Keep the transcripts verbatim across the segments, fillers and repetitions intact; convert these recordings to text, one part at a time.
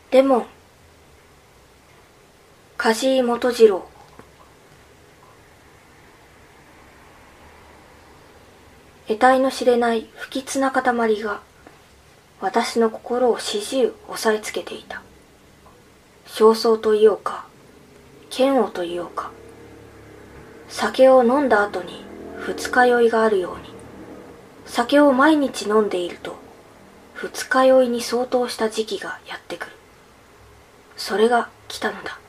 レモン、梶井元次郎。得体の知れない不吉な塊が私の心を始終押さえつけていた。焦燥と言おうか、嫌悪と言おうか、酒を飲んだ後に二日酔いがあるように、酒を毎日飲んでいると二日酔いに相当した時期がやってくる。それが来たのだ。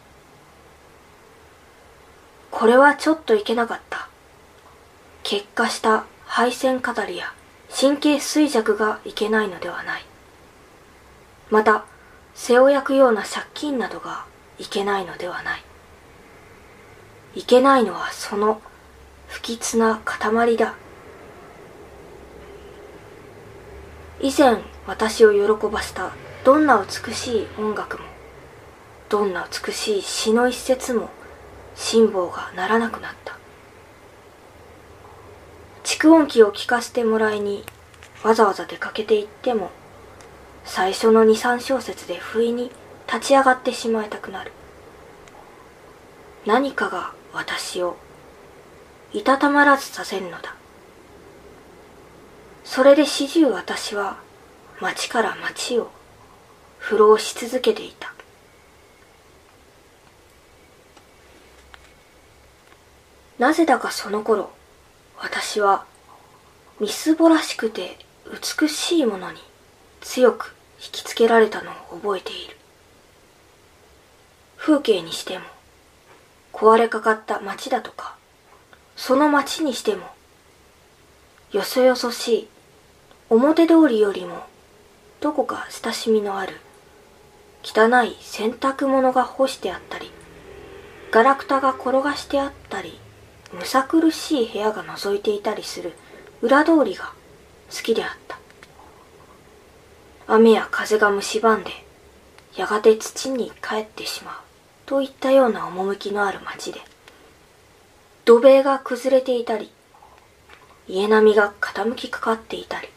これはちょっといけなかった。結果した配線語りや神経衰弱がいけないのではない。また、背を焼くような借金などがいけないのではない。いけないのはその不吉な塊だ。以前私を喜ばせたどんな美しい音楽も、どんな美しい詩の一節も辛抱がならなくなった。蓄音機を聞かせてもらいにわざわざ出かけて行っても、最初の二三小節で不意に立ち上がってしまいたくなる。何かが私をいたたまらずさせるのだ。それで始終私は町から町を浮浪し続けていた。なぜだかその頃、私はみすぼらしくて美しいものに強く引きつけられたのを覚えている。風景にしても、壊れかかった町だとか、その町にしても、よそよそしい表通りよりもどこか親しみのある汚い洗濯物が干してあったり、ガラクタが転がしてあったり、むさ苦しい部屋が覗いていたりする裏通りが好きであった。雨や風が蝕んでやがて土に帰ってしまうといったような趣のある町で、土塀が崩れていたり、家並みが傾きかかっていたり、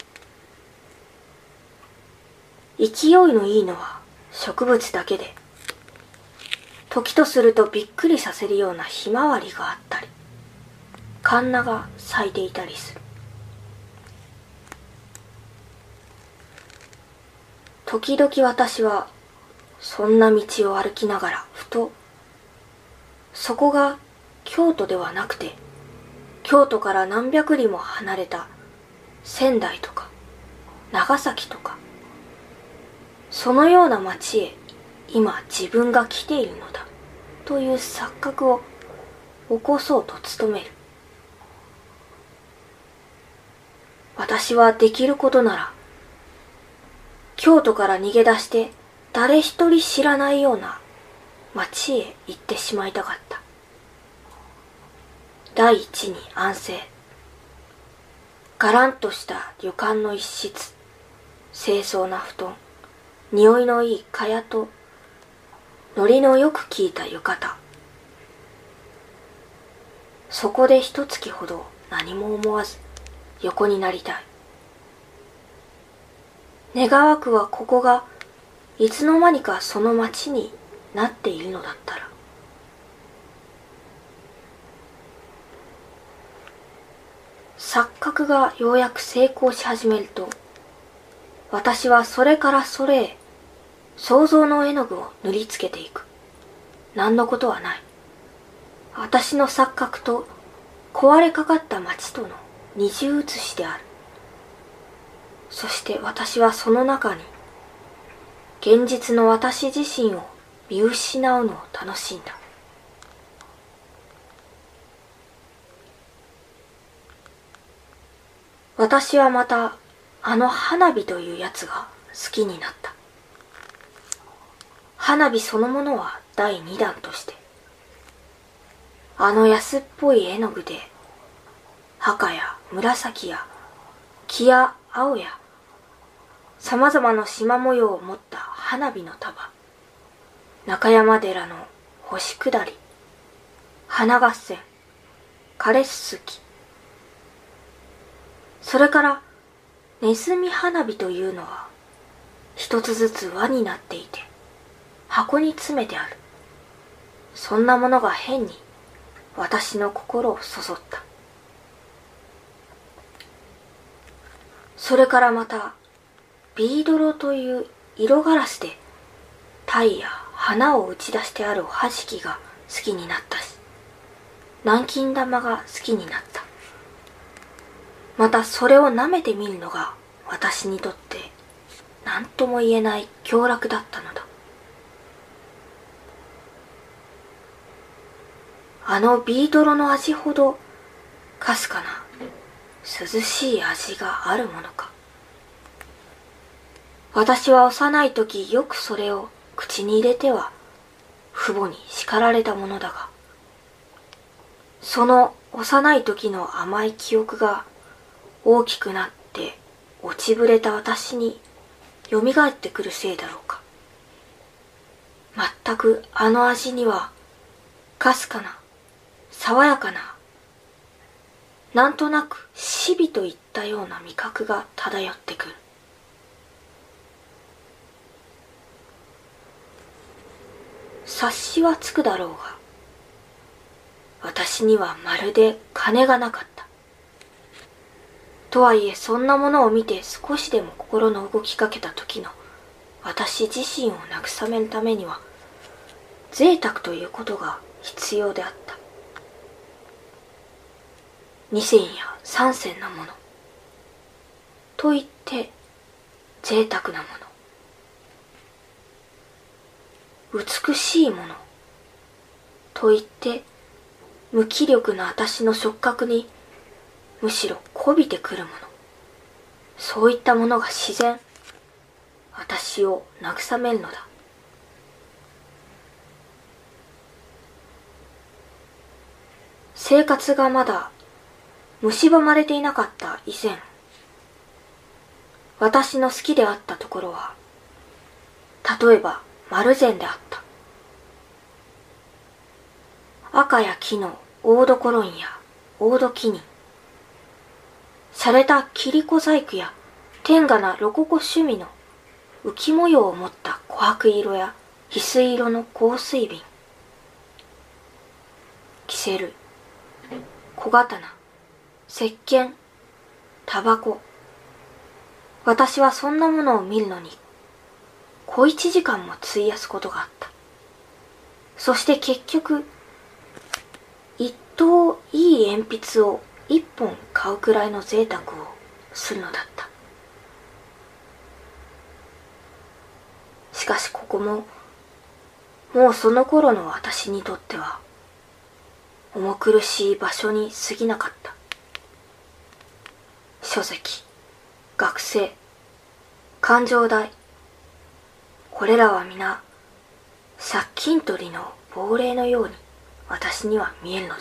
勢いのいいのは植物だけで、時とするとびっくりさせるようなひまわりがあったり、カンナが咲いていたりする。時々私はそんな道を歩きながらふと、そこが京都ではなくて、京都から何百里も離れた仙台とか長崎とか、そのような町へ今自分が来ているのだという錯覚を起こそうと努める。私はできることなら、京都から逃げ出して誰一人知らないような町へ行ってしまいたかった。第一に安静。がらんとした旅館の一室、清掃な布団、匂いのいい蚊帳と、ノリのよく効いた浴衣。そこで一月ほど何も思わず横になりたい。願わくはここがいつの間にかその町になっているのだったら。錯覚がようやく成功し始めると、私はそれからそれへ想像の絵の具を塗りつけていく。何のことはない。私の錯覚と壊れかかった町との二重写しである。そして私はその中に現実の私自身を見失うのを楽しんだ。私はまたあの花火というやつが好きになった。花火そのものは第二弾として、あの安っぽい絵の具で赤や紫や黄や青や様々な縞模様を持った花火の束、中山寺の星下り、花合戦、枯れすすき、それからネズミ花火というのは一つずつ輪になっていて、 箱に詰めてある。そんなものが変に私の心をそそった。それからまたビードロという色ガラスで鯛や花を打ち出してあるおはじきが好きになったし、南京玉が好きになった。またそれを舐めてみるのが私にとって何とも言えない享楽だったのだ。あのビードロの味ほどかすかな涼しい味があるものか。私は幼い時よくそれを口に入れては父母に叱られたものだが、その幼い時の甘い記憶が大きくなって落ちぶれた私によみがえってくるせいだろうか。全くあの味にはかすかな爽やかな、なんとなく死火といったような味覚が漂ってくる。察しはつくだろうが、私にはまるで金がなかった。とはいえそんなものを見て少しでも心の動きかけた時の私自身を慰めるためには贅沢ということが必要であった。二銭や三銭のものといって贅沢なもの、美しいものといって無気力な私の触覚にむしろこびてくるもの、そういったものが自然私を慰めるのだ。生活がまだ蝕まれていなかった以前、私の好きであったところは例えば丸善であった。赤や木の大どころんや大どきに、洒落た切子細工や天下なロココ趣味の浮模様を持った琥珀色や翡翠色の香水瓶、キセル、小刀、石鹸、タバコ。私はそんなものを見るのに小一時間も費やすことがあった。そして結局一等いい鉛筆を一本買うくらいの贅沢をするのだった。しかしここももうその頃の私にとっては重苦しい場所に過ぎなかった。書籍、学生、勘定代、これらは皆借金取りの亡霊のように私には見えるのだった。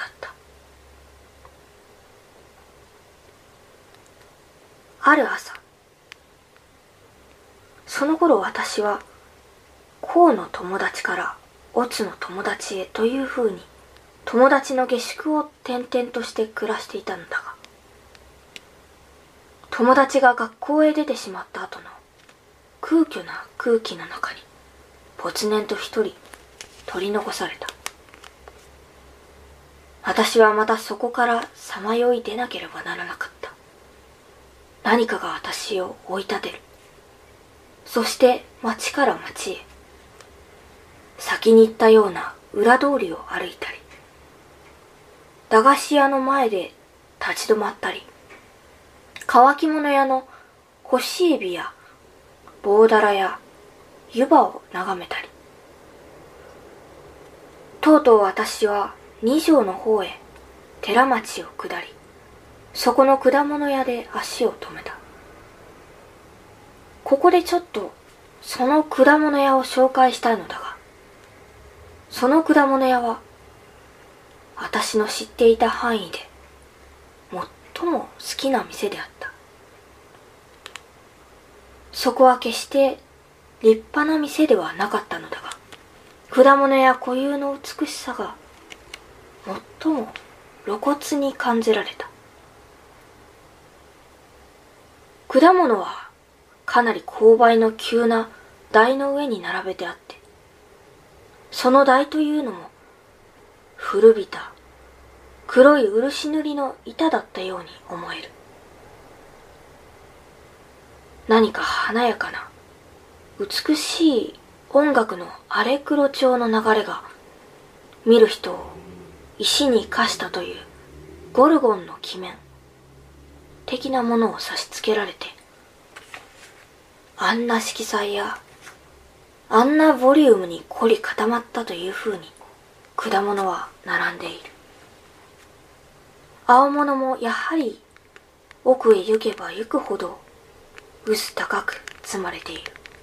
ある朝、その頃私は甲の友達から乙の友達へというふうに友達の下宿を転々として暮らしていたのだが、友達が学校へ出てしまった後の空虚な空気の中に没然と一人取り残された。私はまたそこからさまよい出なければならなかった。何かが私を追い立てる。そして町から町へ、先に行ったような裏通りを歩いたり、駄菓子屋の前で立ち止まったり、乾き物屋の干しエビや棒だらや湯葉を眺めたり、とうとう私は二条の方へ寺町を下り、そこの果物屋で足を止めた。ここでちょっとその果物屋を紹介したいのだが、その果物屋は私の知っていた範囲で最も好きな店であった。そこは決して立派な店ではなかったのだが、果物屋固有の美しさが最も露骨に感じられた。果物はかなり勾配の急な台の上に並べてあって、 その台というのも古びた黒い漆塗りの板だったように思える。何か華やかな美しい音楽の荒れ黒調の流れが見る人を石に化したというゴルゴンの鬼面的なものを差し付けられて、あんな色彩やあんなボリュームに凝り固まったというふうに果物は並んでいる。青物もやはり奥へ行けば行くほど薄高く積まれている。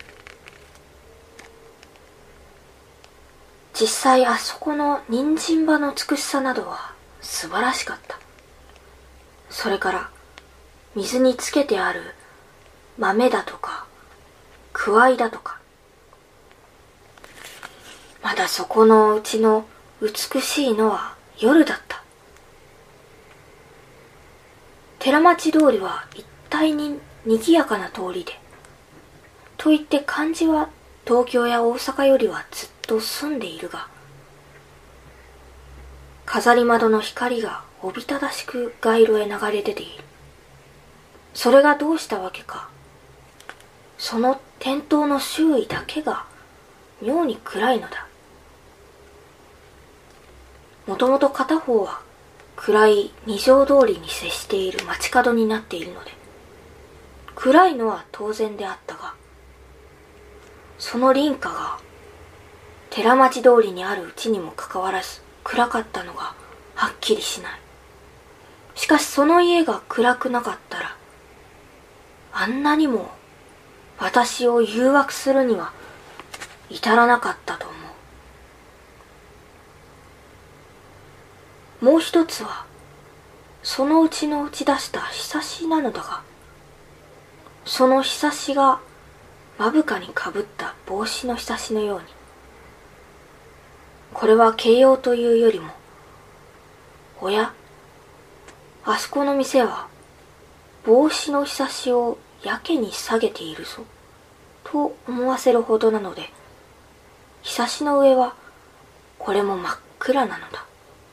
実際あそこの人参葉の美しさなどは素晴らしかった。それから水につけてある豆だとかくわいだとか、まだそこのうちの美しいのは夜だった。寺町通りは一帯に賑やかな通りで、といって感じは東京や大阪よりはずっと澄んでいるが、飾り窓の光がおびただしく街路へ流れ出ている。それがどうしたわけか、その店頭の周囲だけが妙に暗いのだ。もともと片方は暗い二条通りに接している街角になっているので、暗いのは当然であったが、その隣家が寺町通りにあるうちにもかかわらず暗かったのがはっきりしない。しかしその家が暗くなかったら、あんなにも私を誘惑するには至らなかったと思う。もう一つは、そのうちの打ち出したひさしなのだが、そのひさしがまぶかにかぶった帽子のひさしのように、これは形容というよりも、おや、あそこの店は帽子のひさしをやけに下げているぞ、と思わせるほどなので、ひさしの上はこれも真っ暗なのだ。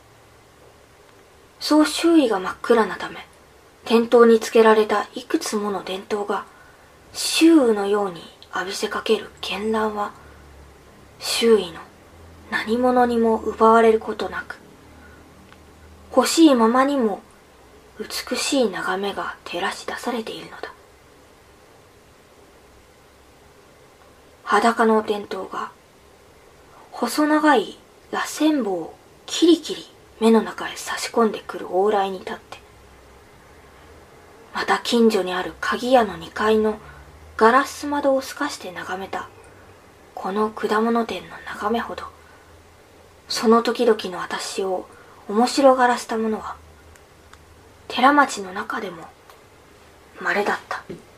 そう周囲が真っ暗なため、店頭につけられたいくつもの電灯が周雨のように浴びせかける絢爛は、周囲の何者にも奪われることなく、欲しいままにも美しい眺めが照らし出されているのだ。裸の電灯が細長い螺旋棒をキリキリ目の中へ差し込んでくる往来に立って、また近所にある鍵屋のにかいのガラス窓を透かして眺めたこの果物店の眺めほど、その時々の私を面白がらせたものは寺町の中でも稀だった。